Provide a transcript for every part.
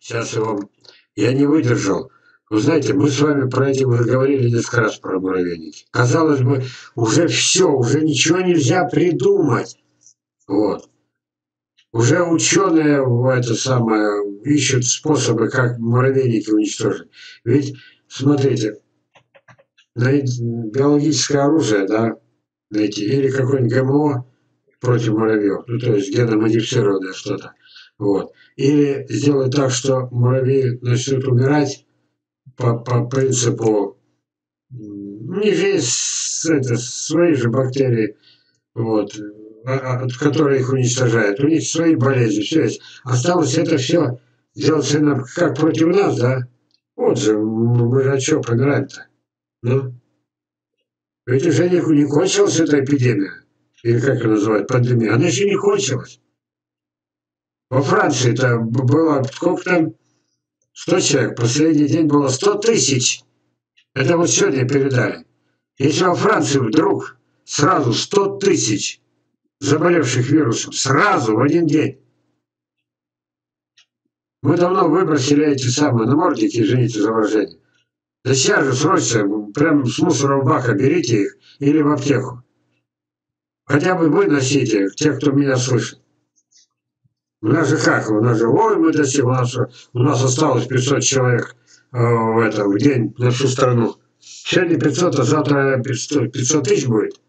Сейчас я вам... Я не выдержал. Вы знаете, мы с вами про эти уже говорили несколько раз про муравейники. Казалось бы, уже все, уже ничего нельзя придумать. Вот. Уже ученые это самое ищут способы, как муравейники уничтожить. Ведь, смотрите, биологическое оружие, да, найти, или какой-нибудь ГМО против муравьев, ну, то есть геномодифицированное что-то. Вот. Или сделать так, что муравьи начнут умирать по принципу, у них же есть свои же бактерии, вот, которые их уничтожают. У них свои болезни, все есть. Осталось это все сделать как против нас, да? Вот же, мы же от чего помираем-то? Ну? Ведь уже не кончилась эта эпидемия, или как ее называют, пандемия. Она еще не кончилась. Во Франции-то было, сколько там, 100 человек, последний день было 100 тысяч. Это вот сегодня передали. Если во Франции вдруг сразу 100 тысяч заболевших вирусом, сразу в один день. Мы давно выбросили эти самые намордники, извините за выражение. Да сейчас же срочно, прям с мусорного бака берите их или в аптеку. Хотя бы вы носите, те, кто меня слышит. У нас же как? У нас же, ой, мы достигли, у нас осталось 500 человек в день на всю страну. Сегодня 500, а завтра 500 тысяч будет.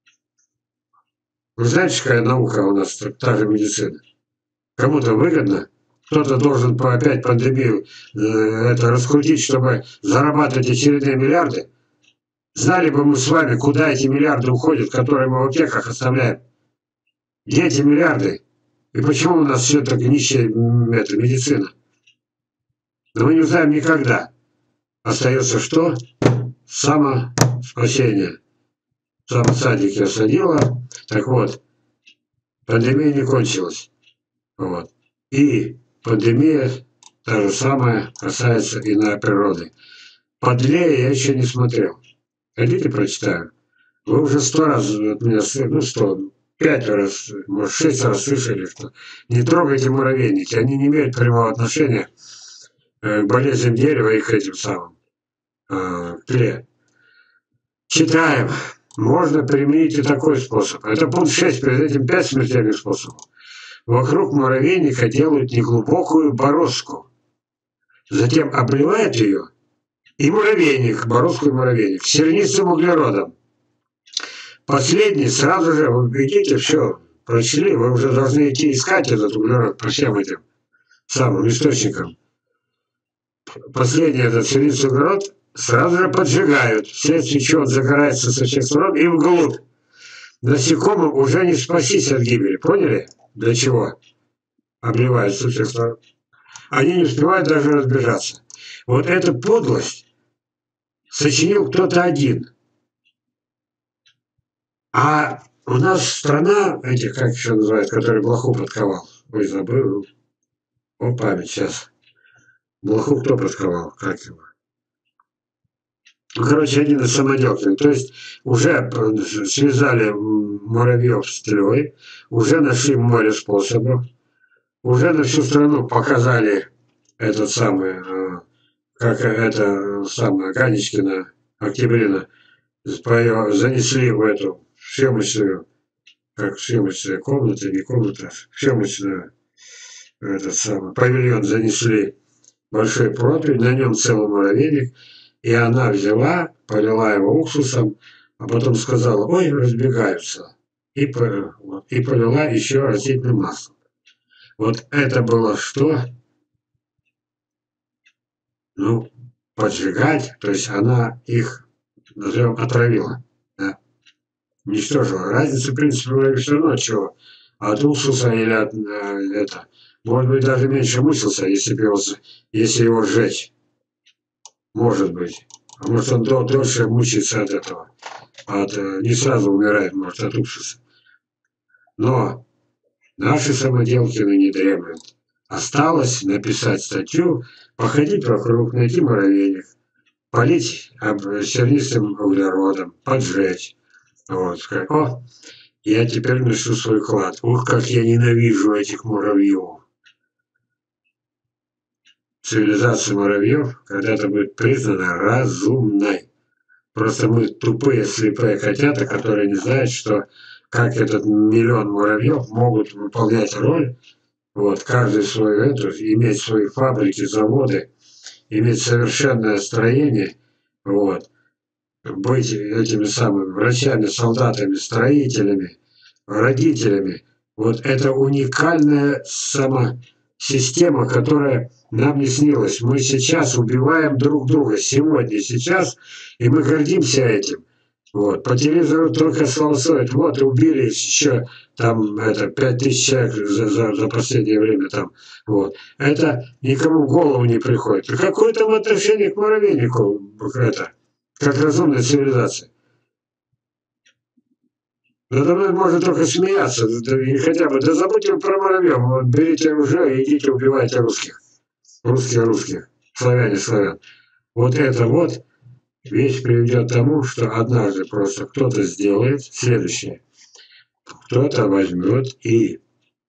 Вы знаете, какая наука у нас, та же медицина? Кому-то выгодно, кто-то должен опять пандемию это раскрутить, чтобы зарабатывать очередные миллиарды. Знали бы мы с вами, куда эти миллиарды уходят, которые мы в аптеках оставляем. Где эти миллиарды? И почему у нас все так нищая медицина? Но мы не узнаем никогда. Остается что? Самоспасение. Сам садик я садила. Так вот, пандемия не кончилась. Вот. И пандемия та же самая касается и на природы. Подлее я еще не смотрел. Хотите, прочитаю? Вы уже 100 раз от меня, ну 100, 5 раз, может 6 раз слышали, что не трогайте муравейники, они не имеют прямого отношения к болезням дерева и к этим самым тле. Читаем. Можно применить и такой способ. Это пункт 6, перед этим 5 смертельных способов. Вокруг муравейника делают неглубокую бороздку. Затем обливают ее и муравейник, бороздку и муравейник, сернистым углеродом. Последний сразу же, вы видите, все, прочли, вы уже должны идти искать этот углерод по всем этим самым источникам. Последний этот сернистый углерод сразу же поджигают, вследствие чего он загорается со всех сторон и вглубь. Насекомым уже не спастись от гибели, поняли? Для чего? Обливают со всех сторон. Они не успевают даже разбежаться. Вот эту подлость сочинил кто-то один. А у нас страна, этих, как еще называют, который блоху подковал. Ой, забыл. О, память, сейчас. Блоху кто подковал? Как его? Ну, короче, один из самоделкин. То есть уже связали муравьев с тлей, уже нашли море способов, уже на всю страну показали этот самый, как это самое, Ганечкина, Октябрина, занесли в эту съемочную, как съемочная комната, не комната, съемочную, этот самый, павильон занесли большой противень, на нем целый муравейник, и она взяла, полила его уксусом, а потом сказала, ой, разбегаются, и полила еще растительным маслом. Вот это было что? Ну, поджигать, то есть она их, назовем, отравила, да? Уничтожила. Разница, в принципе, все равно чего. От уксуса или от это. Может быть, даже меньше мучился, если его сжечь. Может быть. А может, он дольше мучается от этого. Не сразу умирает, может, от уксуса. Но наши самоделкины не дремлют. Осталось написать статью, походить вокруг, найти муравейник, полить сернистым углеродом, поджечь. Вот, сказать, о, я теперь нешу свой вклад. Ух, как я ненавижу этих муравьев. цивилизация муравьев когда-то будет признана разумной. Просто мы тупые, слепые котята, которые не знают, что как этот миллион муравьев могут выполнять роль, вот, каждый свою эту, иметь свои фабрики, заводы, иметь совершенное строение, вот, быть этими самыми врачами, солдатами, строителями, родителями. Вот это уникальная система, которая нам не снилась. Мы сейчас убиваем друг друга, сегодня, сейчас, и мы гордимся этим. Вот. По телевизору только славословят. Вот, убили еще там 5000 человек за последнее время там. Вот. Это никому в голову не приходит. Какое там отношение к муравейнику, это, как разумная цивилизация? Надо мной можно только смеяться, и хотя бы, да забудьте про муравьев, вот берите оружие и идите убивайте русских. Русских, славян. Вот это вот вещь приведет к тому, что однажды просто кто-то сделает следующее. Кто-то возьмет и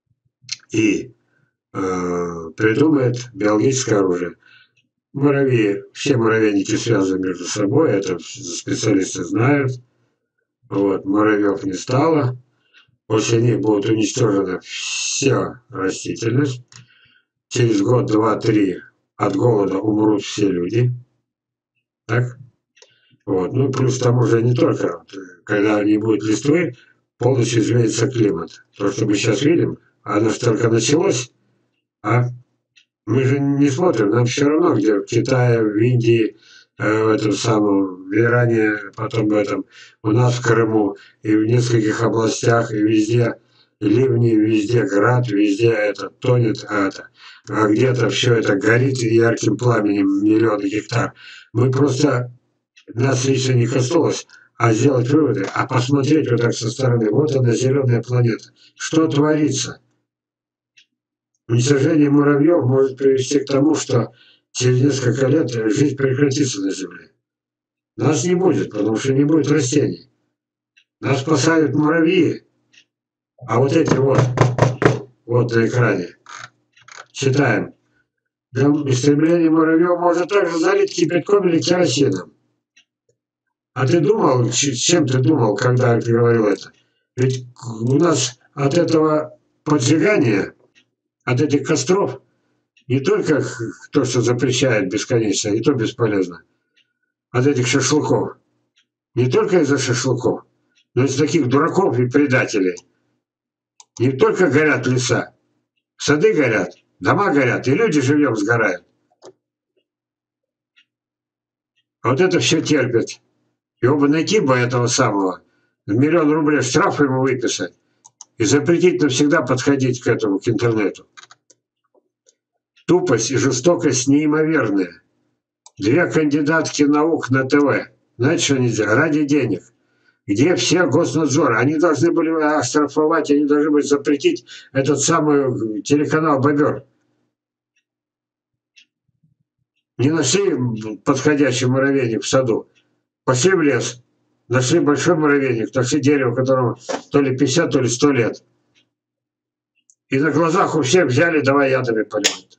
придумает биологическое оружие. Муравьи, все муравейники связаны между собой, это специалисты знают. Вот, муравьев не стало. После них будет уничтожена вся растительность. Через год, два, три от голода умрут все люди. Так? Вот. Ну, плюс к тому же не только, когда не будет листвы, полностью изменится климат. То, что мы сейчас видим, оно же только началось, а мы же не смотрим, нам все равно, где в Китае, в Индии, в этом самом, в Иране, потом в этом, у нас в Крыму, и в нескольких областях, и везде ливни, везде град, везде это тонет, а где-то все это горит ярким пламенем миллионы гектар. Мы просто, нас лично не коснулось, а сделать выводы, а посмотреть вот так со стороны, вот она, зеленая планета. Что творится? Уничтожение муравьев может привести к тому, что через несколько лет жизнь прекратится на Земле. Нас не будет, потому что не будет растений. Нас спасают муравьи, а вот эти вот на экране, читаем. Истребление муравьев может также залить кипятком или керосином. А ты думал, чем ты думал, когда ты говорил это? Ведь у нас от этого поджигания, от этих костров, не только то, что запрещает бесконечно, и то бесполезно, от этих шашлыков. Не только из-за шашлыков, но из таких дураков и предателей. Не только горят леса, сады горят, дома горят, и люди живем сгорают. А вот это все терпят. Его бы найти бы этого самого, 1 000 000 рублей штраф ему выписать и запретить навсегда подходить к этому, к интернету. Тупость и жестокость неимоверные. 2 кандидатки наук на ТВ. Знаете, что они делают? Ради денег. Где все госнадзоры? Они должны были оштрафовать, они должны были запретить этот самый телеканал «Бобер». Не нашли подходящий муравейник в саду. Пошли в лес. Нашли большой муравейник, нашли дерево, которому то ли 50, то ли 100 лет. И на глазах у всех взяли, давай ядами поливать.